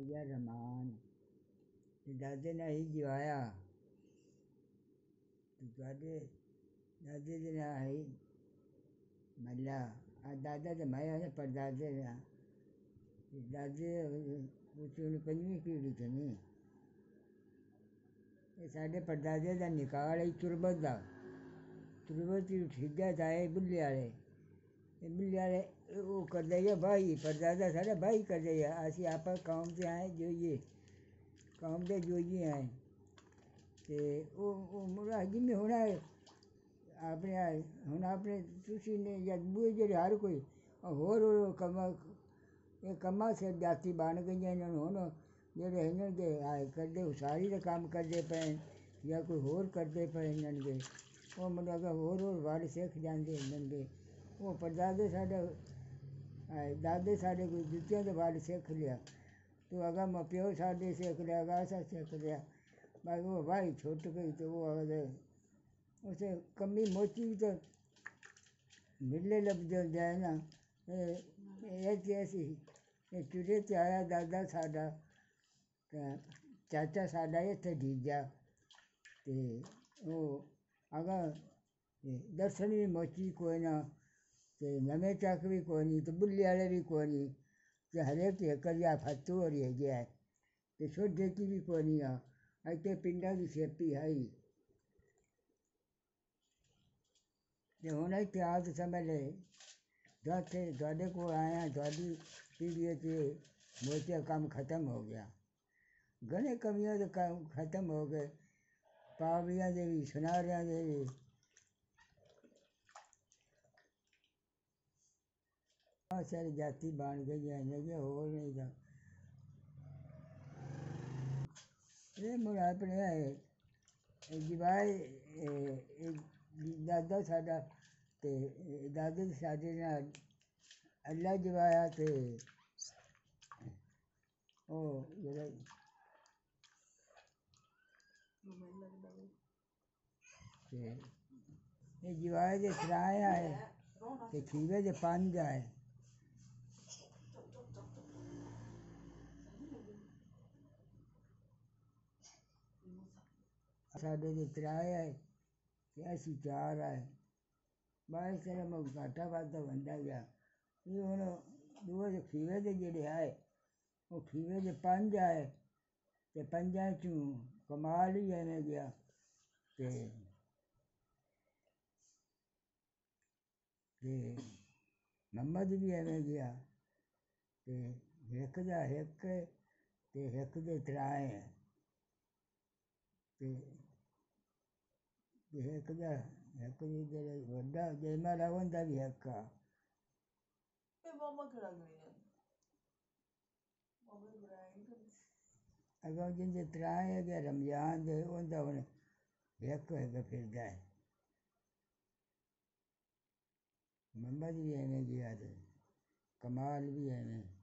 या रहमान दादे ने ही जिवाया तुहाडे दादे दे नाल ही मल्ला दादा तो मैं ने परदादे ने दादे उसने पंजवीं पीढ़ी च नहीं ये साढ़े परदादे का निकाल है तुरबत का तुरबत ठीजा थाए बुल्ले वाले बुल्ले वाले वो करते गए भाई परदादा साढ़ा भाई करते गए असी आप कौम से आए जोइए कौम के जोइए आए तो वो मुड़ा जिम्मे होना अपने हूँ अपने तुसी ने या बूए जेह्ड़े हर कोई होर कम्मा से जाति बन गई हूँ जेह्ड़े इन्हन के करदे उसारी का कम्म करते पे या कोई होर करते पे इन्हन के वो मतलब होर वर्ड सिख जाते इन्हन के वो परदादे साढ़े दादे साढ़े कोई जुत्तियां के वर्ड सिख लिया तो अगर मैं प्यो साढ़े सिख लिया अगर असा सिख लिया बाकी वो भाई छुट गई तो वो अगर उसे कमी मोची तो मिले लग जाए ना ऐसी चुरे से आया दादा साडा चाचा साडा इत्थे डीजा ते वो अगर दर्शन भी मोची कोई ना ते नमें चक भी कोई नहीं तो बुल्ले वाले भी कोई नहीं ते हरेक करिया फतू हो रही गया है ते छोटे की भी कोई नहीं आ इतने पिंडा की सेपी है ही ते हुण इतिहास समझ ले थोड़े को आया थोड़ी पीढ़ी से मोचे काम खत्म हो गया घने कमियां तो काम खत्म हो गए पावड़ियां दे भी सुनारियां दे भी बहुत सारी जाति बन गई है लगे हो नहीं था ये मुड़ा अपने जिवाए दादा साडा ते दादे साडे नाल अल्लाह जवाया ते ओ जेह्ड़ा ते ये जवाए दे त्राए आए ते खीवे दे पंज आए साडे दे त्राए आए ते असी चार आए बाईस तरह में घाटा वाधा बनता गया ये हुण दूए दे खीवे दे जेह्ड़े आए वो खीवे दे पंज आए ते पंजां चों कमाल ही एवें गया ते मुहम्मद भी एवें गया ते हिक दा हिक ते हिक दे त्राए ते हिक दा हिक जेह्ड़ा वड्डा जयमाला उं'दा भी हिक आ अगों जिंदे त्राए गए रमजान दे उं'दा हुण हिक फिरदा है मुहम्मद भी एवें गया ते कमाल भी एवें